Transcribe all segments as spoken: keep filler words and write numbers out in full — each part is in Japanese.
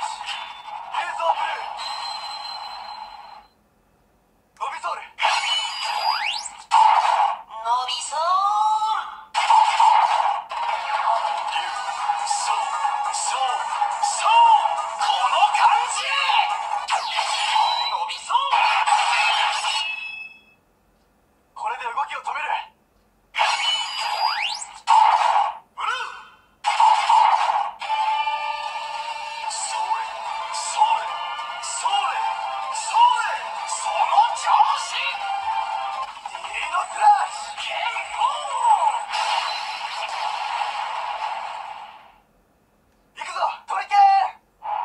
流動ブルーノビソールノビソール竜ソーソーソーこの感じノビソーこれで動きを止めるブルーそれそれそれそれその調子ディーノスラッシュ健康行くぞトリケン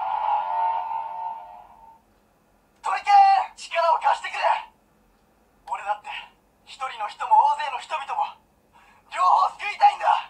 トリケン力を貸してくれ俺だって一人の人も大勢の人々も両方救いたいんだ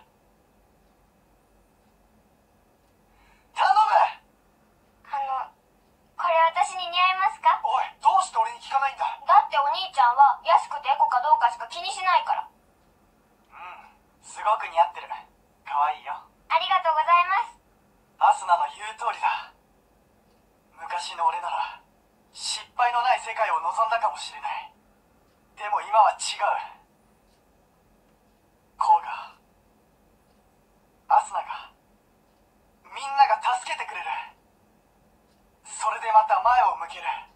頼むあのこれ私に似合いますか？ おいどうして俺に聞かないんだだってお兄ちゃんは安くてエコかどうかしか気にしないから。 うんすごく似合ってる可愛いよありがとうございます。 アスナの言う通りだ昔の俺なら失敗のない世界を望んだかもしれないでも今は違うコウがアスナがみんなが助けてくれるそれでまた前を向ける